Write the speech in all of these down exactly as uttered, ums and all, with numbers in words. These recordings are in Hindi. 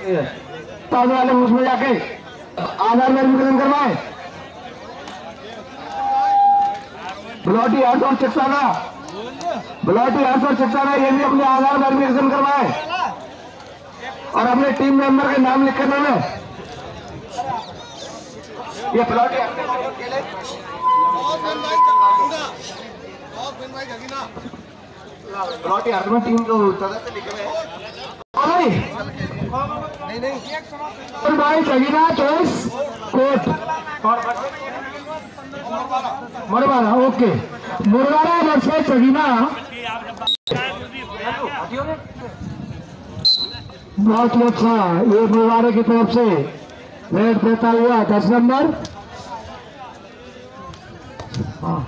ताजे वाले उसमें जाके आधार वेरिफिकेशन करवाए। ब्लॉटी आठ और चक्साना ब्लॉटी आठ और चक्साना ये भी अपने आधार वेरिफिकेशन करवाए और अपने टीम मेंबर के नाम लिख करने में ये ब्लॉटी ब्लॉटी आठ में टीम जो सदस्य लिखे हुए नहीं नहीं भाई जगीना चॉइस कोट मुरवारा ओके मुरवारा वर्सेस जगीना। बहुत ही अच्छा ये मुरवारे की तरफ से रेड देता हुआ दस नंबर। हाँ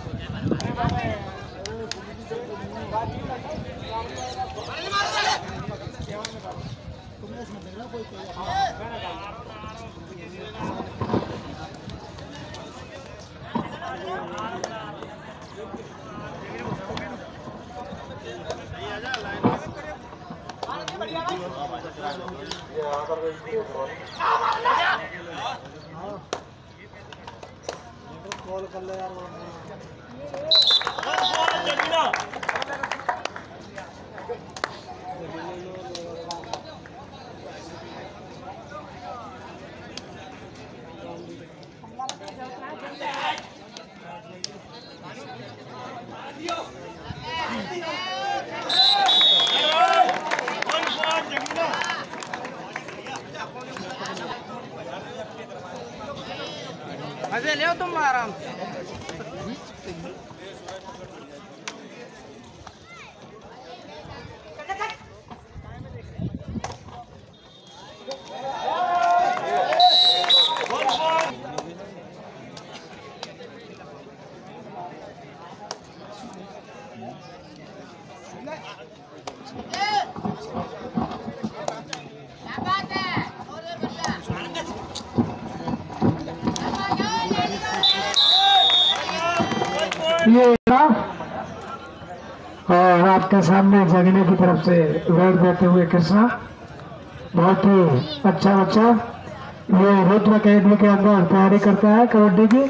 कॉल कर ले यार मजे ले तुम आराम से। ये और आपके सामने जगने की तरफ से रेड देते हुए कृष्णा बहुत ही अच्छा बच्चा ये रुद्र अकेडमी के अंदर तैयारी करता है कबड्डी की।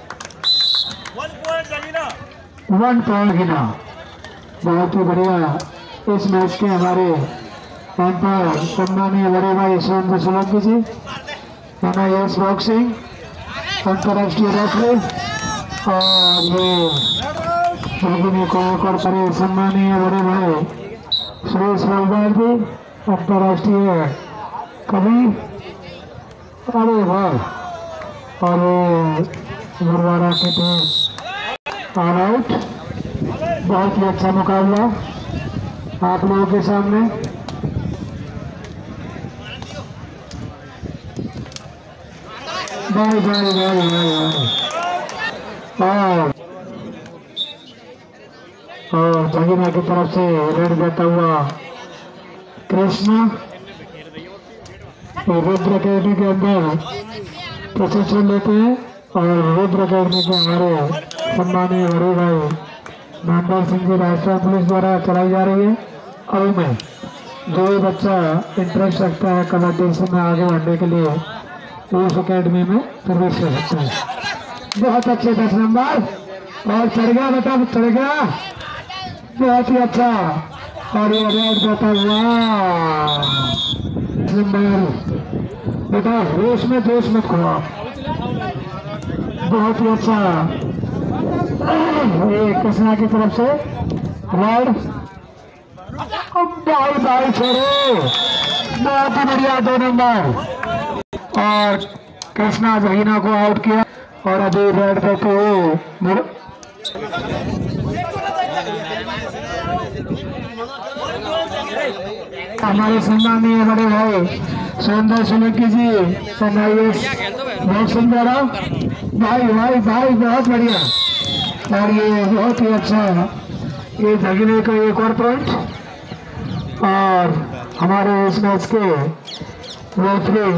वन पॉइंट गिना बहुत ही बढ़िया। इस मैच के हमारे एम्पायर सम्मानीय बड़े भाई Surendra Solanki ji N I S boxing अंतर्राष्ट्रीय रेफरी और ये को और परे सम्मानीय बड़े भाई सुरेश बलदार जी अंतर्राष्ट्रीय कवि अरे वाह और गुरुवारा के टीम ऑल आउट। बहुत ही अच्छा मुकाबला आप लोगों के सामने। बाय बाय बाय बाय और और जगीना की तरफ से रेड देता हुआ कृष्णा रुद्र अकेडमी के अंदर प्रशिक्षण लेते हैं और रुद्र अकेडमी के हमारे सम्मानीय बड़े भाई महेंद्र सिंह जी राजस्थान पुलिस द्वारा चलाई जा रही है। अभी में जो भी बच्चा इंटरेस्ट रखता है कबड्डी से आगे बढ़ने के लिए उस अकेडमी में प्रवेश कर सकता है। बहुत अच्छे दस नंबर और चढ़ गया बेटा चढ़ गया बहुत ही अच्छा और ये रेड देता हुआ नंबर बेटा होश में जोश में खोआ बहुत ही अच्छा ये कृष्णा की तरफ से रेड बाई बाई छोड़े बहुत ही बढ़िया दो नंबर और कृष्णा जगीना को आउट किया और अभी रेड देते हुए हमारे सम्मानीय बड़े भाई सुरेंद्र सोलंकी जी बहुत सुंदर भाई भाई भाई बहुत बढ़िया और ये बहुत ही अच्छा ये जगीने का एक और पॉइंट और हमारे इस मैच के रेफरी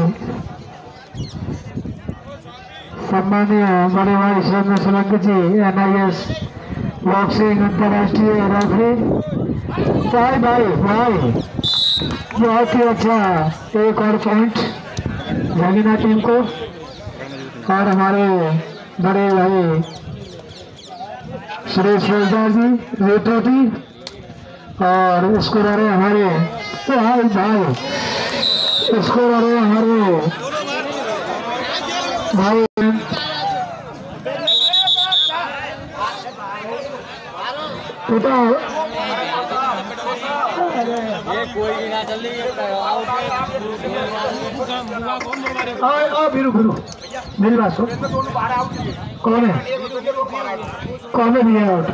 सम्मानीय बड़े भाई Surendra Solanki ji N I S boxing अंतर्राष्ट्रीय रेफरी भाई भाई भाई बहुत ही अच्छा एक और पॉइंट जागीना टीम को। और हमारे बड़े भाई सुरेश रोजदार जी रेटो जी और स्कोर हमारे भाई भाई स्कोर हमारे भाई बेटा ये कोई भी ना चल रही है। फिरू फिरू मेरी बात सुन, कौन है कौन है भैया आउट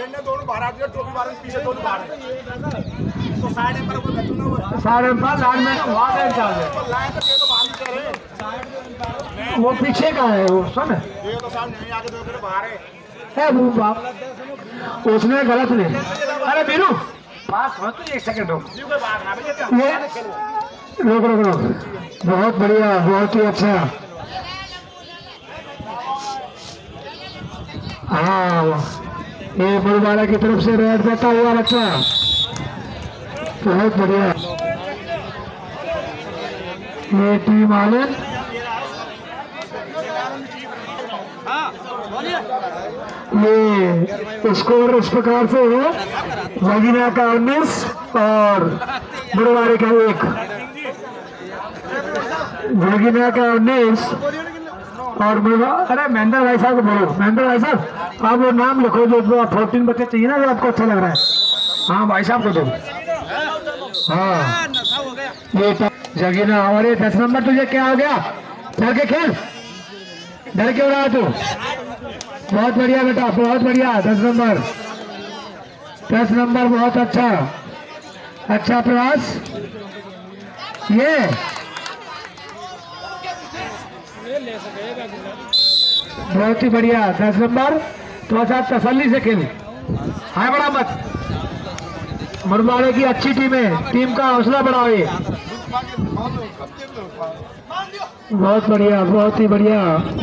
साढ़े पाँच लाइन में वो पीछे का है वो सुन है वो बाप उसने गलत नहीं। अरे बीरू पास हो तो एक सेकंड हो ये रोक रोक रोक बहुत बढ़िया बहुत ही अच्छा। हाँ ये बुलवाड़ा की तरफ से रेड देता हुआ बच्चा बहुत बढ़िया। ये टीम आलन ये स्कोर इस प्रकार से है जागीना का उन्नीस और बुलवाड़े का एक। जागीना का उन्नीस और अरे महेंद्र भाई साहब को बोलो महेंद्र भाई साहब आप वो नाम लिखो जो फोर्टीन बच्चे चाहिए ना जो आपको अच्छा लग रहा है। हाँ भाई साहब को दो। हाँ ये जागीना और ये दस नंबर तुझे क्या हो गया डर के खेल डर क्यों रहा तू। बहुत बढ़िया बेटा बहुत बढ़िया दस नंबर दस नंबर बहुत अच्छा अच्छा प्रयास। ये बहुत ही बढ़िया दस नंबर तो साथ तसल्ली से खेल। हाय बड़ा मत मुरबाड़े की अच्छी टीम है टीम का हौसला बढ़ाओ। ये बहुत बढ़िया बहुत ही बढ़िया।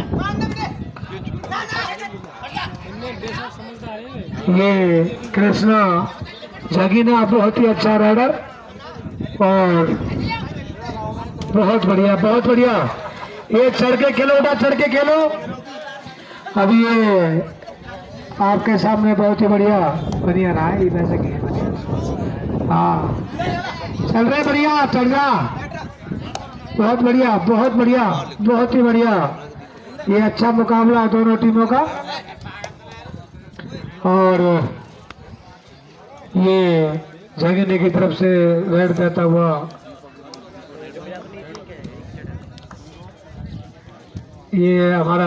ये कृष्णा जागीना बहुत ही अच्छा राइडर और बहुत बढ़िया बहुत बढ़िया। ये चढ़ के खेलो बेटा चढ़ के खेलो। अभी ये आपके सामने बहुत ही बढ़िया बढ़िया रहा है वैसे की। हाँ चल रहे बढ़िया चढ़ जा बहुत बढ़िया बहुत बढ़िया बहुत ही बढ़िया। ये अच्छा मुकाबला दोनों टीमों का। और ये जागीने की तरफ से रेड देता हुआ ये हमारा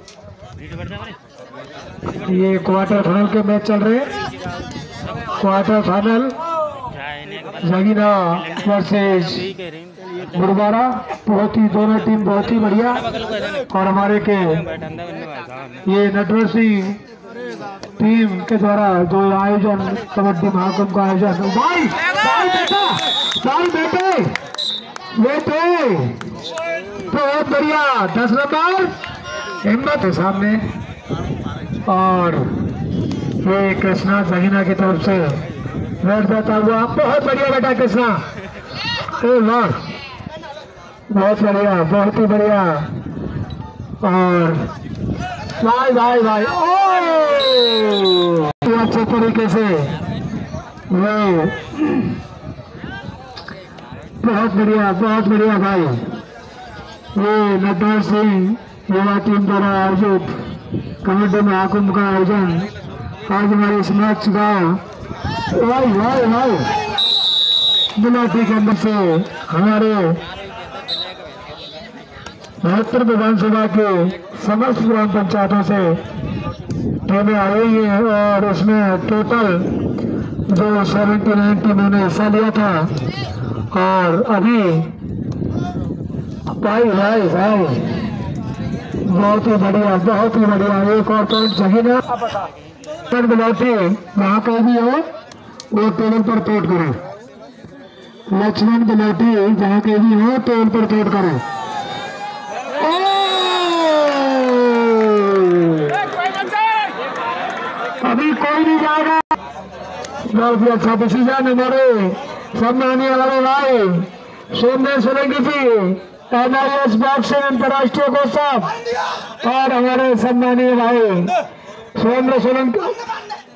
ये क्वार्टर फाइनल के मैच चल रहे हैं। Quarter final Jagina versus Bulwara बहुत ही दोनों टीम बहुत ही बढ़िया। और हमारे के ये नटवर सिंह टीम के द्वारा जो आयोजन कबड्डी महाकुंभ का आयोजन भाई भाई बेटा भाई बेटे बेटे बहुत बढ़िया दस नंबर हिम्मत है सामने। और ये कृष्णा जागीना की तरफ से रेड देता हुआ बहुत बढ़िया बेटा कृष्णा बहुत बढ़िया बहुत ही बढ़िया। और भाई भाई भाई अच्छे तरीके से वो बहुत बढ़िया बहुत बढ़िया भाई। ये नटवर सिंह युवा टीम द्वारा आयोजित कबड्डी महाकुंभ का आयोजन आज हमारे इस मैच का भाई भाई भाई गुलाटी के अंदर से हमारे बहत्तर विधानसभा के समस्त ग्राम पंचायतों से टीमें आई हुई है। और उसमें टोटल जो सेवेंटी नाइन टीमों ने हिस्सा लिया था। और अभी भाई भाई भाई बहुत ही बढ़िया बहुत ही बढ़िया। एक और पॉइंट जागीना गुलाटी वहाँ कहीं भी हो वो टेबल पर तोड़ करें। लक्ष्मण गुलाटी जहाँ कहीं भी हो टेबल पर तोड़ करें। अभी कोई नहीं जाएगा बहुत ही अच्छा डिसीजन हमारे सम्मानीय बड़े भाई Somnath Solanki ji M I S boxing अंतर्राष्ट्रीय कोच साहब और हमारे सम्मानीय भाई सोमनाथ सोलंकी